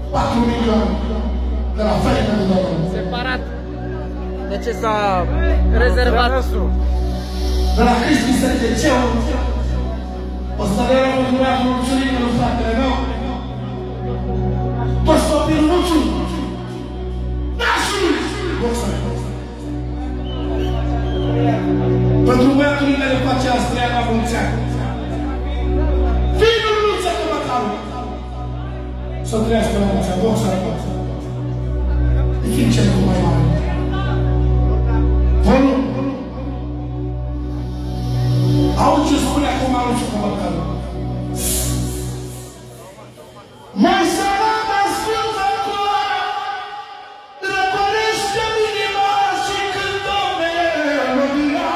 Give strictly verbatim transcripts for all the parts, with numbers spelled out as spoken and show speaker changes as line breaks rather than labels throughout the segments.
patru milioane de la Ferica de Domnul.
Separat. De ce s-a rezervat?
De la Cristi Sărgeceu, o să le rău în lumea mulțumită lui fratele meu. Toți copilul Luciu, nașul! Boxă! Pentru băiatul nimeni de face astrea la mulți ani. Fiul lui Luța de Măcaru! Să trăiască la mulți ani, boxă, boxă! E fiind cel cu mai mare. Volum! Auzi ce spune acum Luciu de Măcaru. Mai sărata Sfântă Cura, răcorește-mi inima și cântă melodia.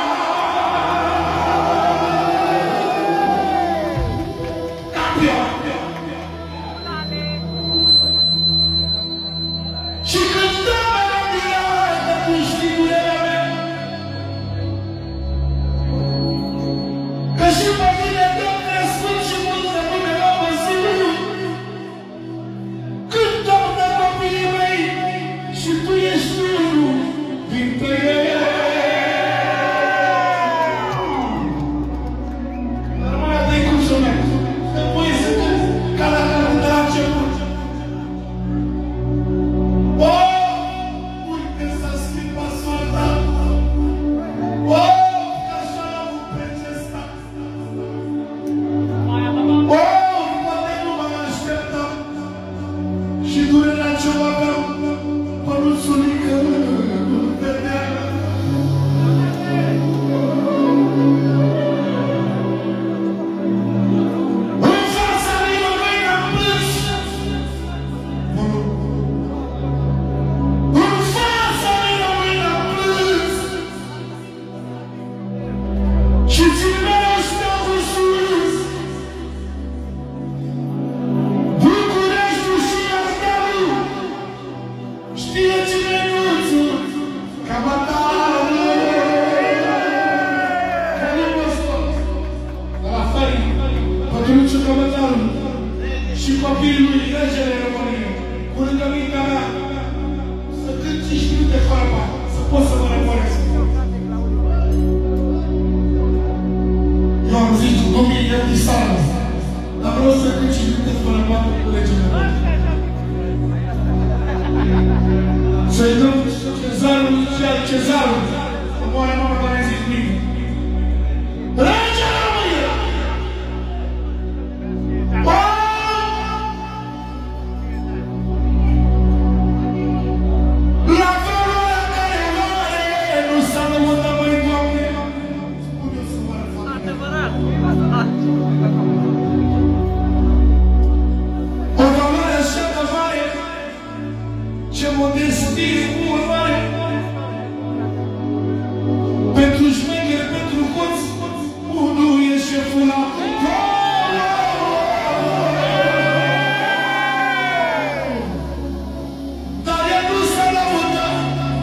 Campion! Și cântă melodia de câștigurile mele. Că și pe mine, Doamne, Sfânt și mult de lume la văzut. Cântăm de copiii mei și tu ești unul dintre ei. Dar mai dă-i cum să merg. Că voi să cânt ca la care de la început. O, uite s-a schimbat soarta. O, că așa l-am avut pe acesta. O, poate nu mă așteptam. Și durerea ce-o aveam, păruțulică nu vedea. În fața lui Măgăi n-am plâns. În fața lui Măgăi n-am plâns. Și țin mereu steagul sus. Bucureștiul și Ardealul știe cine Nuțu ca batală. Că nu mă scot de la Feri, Pătruciu Cămătarul și copiii lui Regele României, cu rugămintea mea să cânt cinci minute fără bani, să pot să mă rămânesc. Eu am zis, nu mi-e iert disară, dar vreau să cânt cinci minute fără bani cu Regele României. Să-i dăm cezarul și al cezarul, că moare mama care a zis mine. Rege România! O! La felul la care moare, nu s-a lămutat, măi, Doamne! Spune-o să moare familia.
Adevărat.
O valoare așa de mare, ce modestie mult mare. Pentru șmechere, pentru hoț, unul e șeful acolo. Dar ea nu s-a lăudat.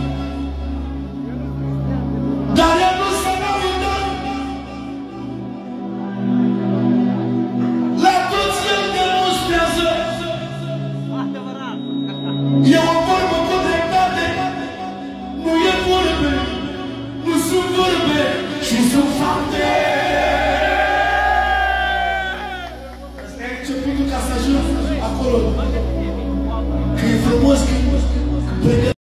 Dar ea nu s-a lăudat. La toți el demonstrează.
Adevărat.
E o vorbă cu dreptate, nu e vorbe, nu sunt vorbe, ci sunt fapte. Asta e începutul ca să ajung acolo. Că e frumos, că